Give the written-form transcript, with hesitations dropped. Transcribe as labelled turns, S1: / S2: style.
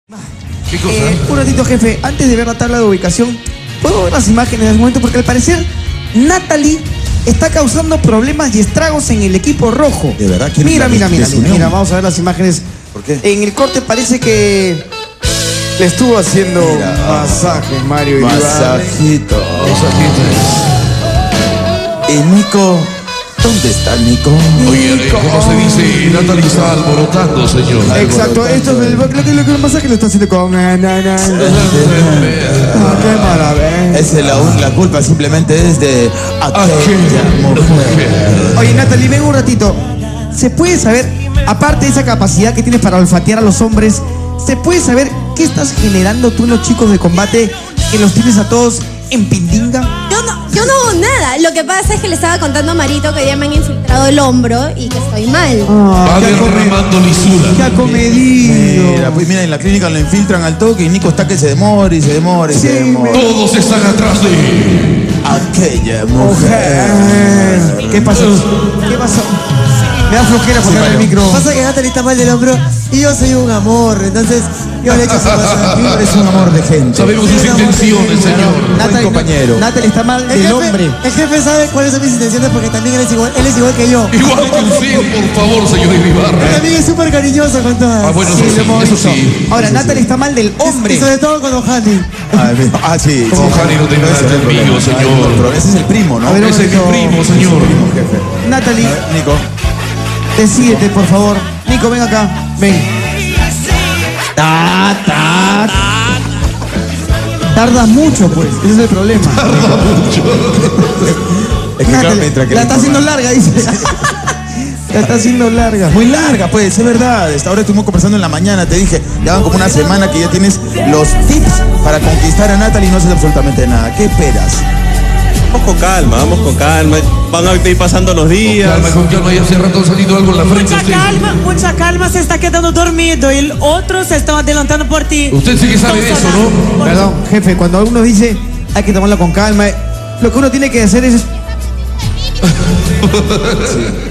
S1: ¿Qué cosa?
S2: Un ratito, jefe, antes de ver la tabla de ubicación, ¿puedo ver las imágenes del momento? Porque al parecer Natalie está causando problemas y estragos en el equipo rojo.
S3: ¿De verdad?
S2: Mira, vamos a ver las imágenes.
S3: ¿Por qué?
S2: En el corte parece que le estuvo haciendo masajes, Mario.
S3: Masajito. ¿Y Nico? ¿Dónde está Nico?
S1: Oye, ¿cómo se dice? Natalie está alborotando, señor.
S2: Exacto, esto es lo que el masaje lo está haciendo con... qué maravilla.
S3: La culpa simplemente es de aquella mujer.
S2: Oye, Natalie, ven un ratito. ¿Se puede saber, aparte de esa capacidad que tienes para olfatear a los hombres, se puede saber qué estás generando tú en los chicos de combate, que los tienes a todos en pindinga?
S4: Yo no hago nada. Lo que pasa es que le estaba contando a Marito que ya me han infiltrado el hombro y que estoy mal.
S1: Va derramando lisura.
S2: ¡Qué acomedido!
S3: Mira, pues mira, en la clínica lo infiltran al toque y Nico está que se demora y se demora y se demora.
S1: Todos están atrás de
S3: Aquella mujer.
S2: ¿Qué pasó? ¿Qué pasó? Me da flojera poner el micro.
S5: Pasa que Natalie está mal del hombro y yo soy un amor, entonces yo le echo su masaje.
S3: Es un amor de gente.
S1: Sabemos sus intenciones, señor.
S3: Buen compañero.
S2: Natalie está mal del hombre.
S5: El jefe sabe cuáles son mis intenciones porque también él es igual que yo.
S1: Igual que usted, por favor, señor Ibarra.
S5: También es súper cariñoso con todas.
S1: Ah, bueno, eso sí.
S2: Ahora, Natalie está mal del hombre.
S5: Y sobre todo con Ohani.
S3: Sí.
S1: Como Jani no tiene nada de mío, señor.
S3: Pero ese es el primo, ¿no?
S2: A ver,
S1: Ese es mi primo, señor.
S2: Natalie,
S3: Nico.
S2: decídete, por favor. Nico, ven acá. Ven. Tardas mucho, pues. Ese es el problema.
S3: Es que claro, mientras que
S2: la está haciendo larga, dice. La está haciendo larga.
S3: Muy larga, pues, es verdad. Ahora estuvimos conversando en la mañana, te dije, ya van como una semana que ya tienes los tips para conquistar a Natalie y no haces absolutamente nada. ¿Qué esperas?
S6: Vamos con calma. Van a ir pasando los días.
S1: Con calma, ya hace rato ha salido algo en la frente.
S7: Mucha calma, se está quedando dormido y el otro se está adelantando por ti.
S1: Usted sí que sabe de eso, ¿no?
S2: Perdón, jefe, cuando uno dice hay que tomarlo con calma, lo que uno tiene que hacer es...